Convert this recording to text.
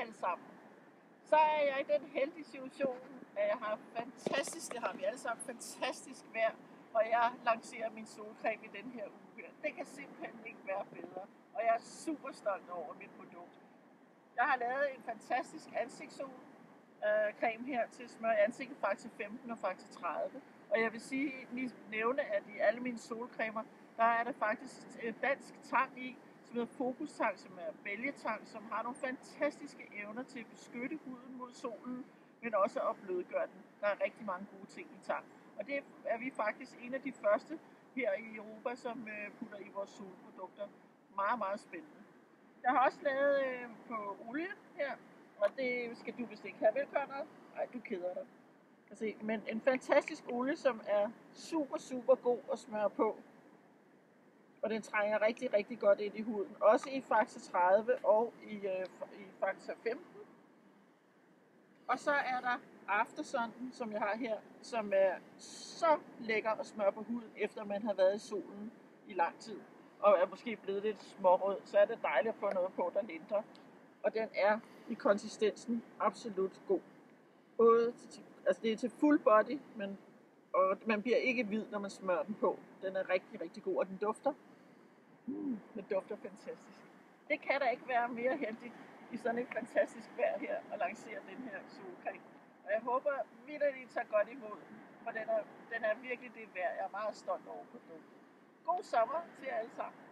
alle sammen. Så er jeg i den heldige situation, at jeg har fantastisk, det har vi alle sammen, fantastisk vejr, og jeg lancerer min solcreme i den her uge her. Det kan simpelthen ikke være bedre, og jeg er super stolt over mit produkt. Jeg har lavet en fantastisk ansigtssolcreme her til at smøre i ansigtet, faktisk 15 og faktisk 30. Og jeg vil lige nævne, at i alle mine solcremer, der er der faktisk dansk tang i, som hedder fokustang, som er bælgetang, som har nogle fantastiske evner til at beskytte huden mod solen, men også at blødgøre den. Der er rigtig mange gode ting i tang. Og det er vi faktisk en af de første her i Europa, som putter i vores solprodukter. Meget, meget spændende. Jeg har også lavet på olie her, og det skal du vist ikke have, vel, Conrad? Nej, du keder dig. Altså, men en fantastisk olie, som er super, super god at smøre på. Og den trænger rigtig, rigtig godt ind i huden. Også i faktor 30 og i faktor 15. Og så er der After Sun, som jeg har her, som er så lækker at smøre på huden, efter man har været i solen i lang tid. Og er måske blevet lidt smårød, så er det dejligt at få noget på, der lindrer. Og den er i konsistensen absolut god. Altså det er til full body, og man bliver ikke hvid, når man smører den på. Den er rigtig, rigtig god, og den dufter. Den dufter fantastisk. Det kan da ikke være mere heldigt i sådan et fantastisk vejr her at lancere den her solcreme. Og jeg håber virkelig, I tager godt imod den, for den er virkelig det værd. Jeg er meget stolt over produktet. God sommer til jer alle sammen.